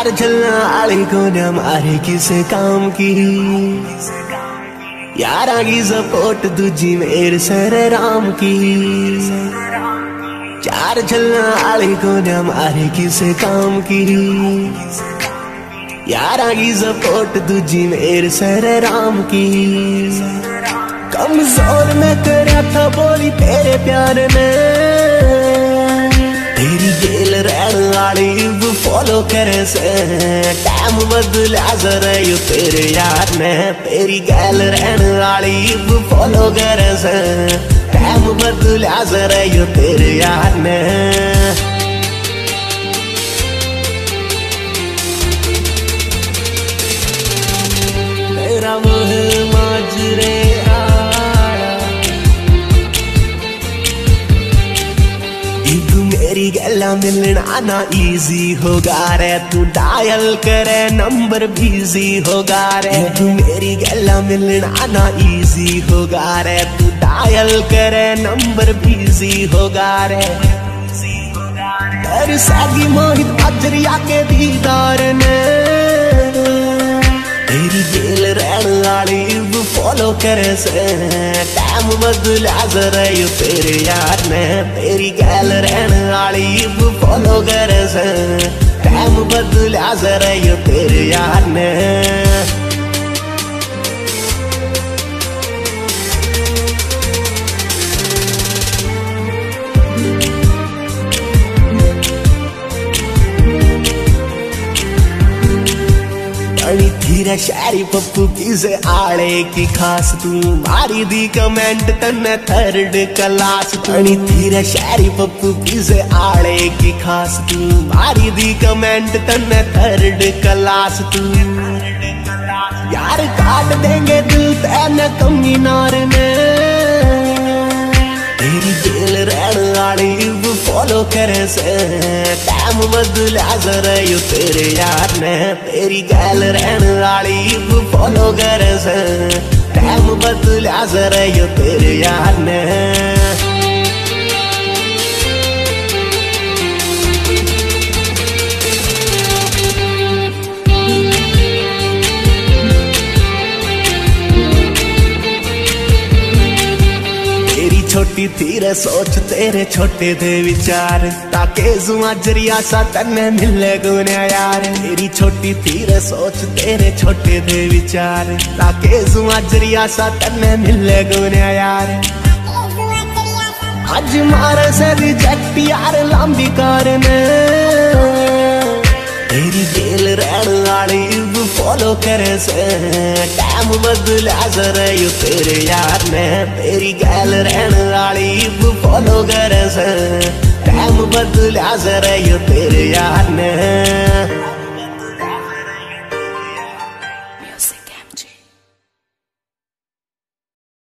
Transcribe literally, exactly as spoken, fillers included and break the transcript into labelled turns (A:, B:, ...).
A: चार चलना आले को न मारे किसे काम की यारा की सपोर्ट दूजी मेरे सर राम की। चार चलना आले को न मारे किसे काम की यारा की सपोर्ट दूजी मेरे सर राम की। कमजोर मैं करा था बोली तेरे प्यार ने तेरी गेल रहन वाली फॉलो करे से टाइम बदला जरा यू तेरे यार ने तेरी गेल रहन वाली फॉलो करे से टाइम बदला जरा यू तेरे यार ने। तेरा मोह माजरे मेरी गला मिलना ना इजी होगा रे तू डायल करे नंबर बिजी होगा रे। तू मेरी गला मिलना ना इजी होगा रे तू डायल करे नंबर बिजी होगा रे। तेरी सागी मोहित अजरिया के दीदार ने तेरी गेल रहन वाली फॉलो करे से टाइम बदला जरा यू तेरे यार ने तेरी गेल रहन वाली फॉलो करे से टाइम बदला जरा यू तेरे यार ने। धीरे शायरी पप्पू की से आड़े की खास तू मारी दी कमेंट तन्ने थर्ड क्लास तू। धीरे शायरी पप्पू की से आड़े की खास तू मारी दी कमेंट तन्ने थर्ड क्लास तू। यार काट देंगे दिल तेने कमी नार ने तेरी दिल रहन वाली फॉलो करे से टाइम बदला जरा यू तेरे यार ने तेरी गैल रहन वाली फॉलो करे से टाइम बदला जरा यू तेरे यार ने। छोटी थी रे सोच तेरे छोटे थे विचार ताके जुआ जरिया सा तन्ने मिले गुने यार। तेरी छोटी थी रे सोच तेरे छोटे थे विचार ताके जुआ जरिया सा तन्ने मिले गुने यार। आज मारे से रिजेक्ट यार लंबी कार ने तेरी गेल रहन वाली फॉलो करे से टाइम बदला जरा यू तेरे यार ने तेरी गैल रहन वाली फॉलो करे से टाइम बदला जरा यू तेरे यार ने।